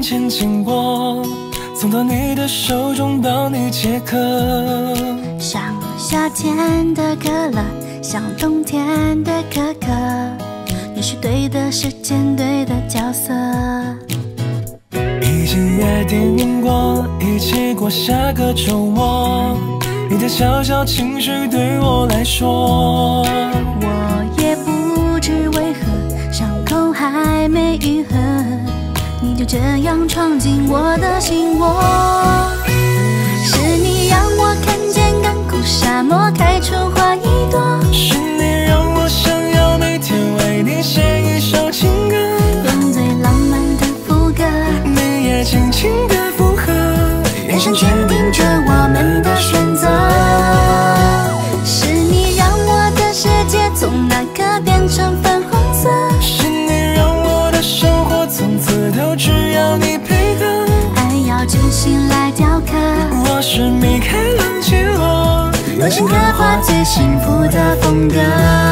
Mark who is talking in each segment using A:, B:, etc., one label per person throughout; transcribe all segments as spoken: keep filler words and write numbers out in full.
A: 渐渐经过，送到你的手中，帮你解渴。
B: 像夏天的可乐，像冬天的可可，你是对的时间，对的角色。
A: 已经约定过，一起过下个周末。你的小小情绪对我来说，
B: 我也不知为何，伤口还没愈合，你就这样闯进我的心窝。是你让我看见干枯沙漠开出花一朵，
A: 是你让我想要每天为你写一首情歌，
B: 用最浪漫的副歌，
A: 你也轻轻的附和，
B: 眼神决定着我们的选择。是你让我的世界从那刻变成粉红色，
A: 是你让我的生活从此都只要你配合，
B: 爱要精心来雕刻。
A: 我是米开朗基罗，
B: 用心刻画最幸福的风格，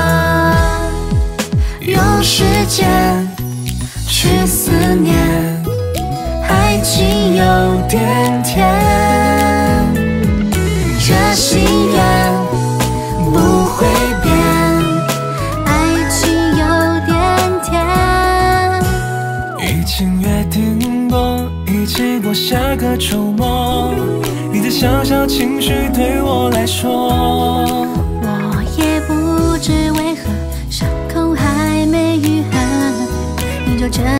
A: 用时间去思念，爱情有点甜，这心愿不会变，
B: 爱情有点甜。
A: 已经约定过，一起过下个周末。你的小小情绪对我来说，
B: 我也不知为何，伤口还没愈合，你就这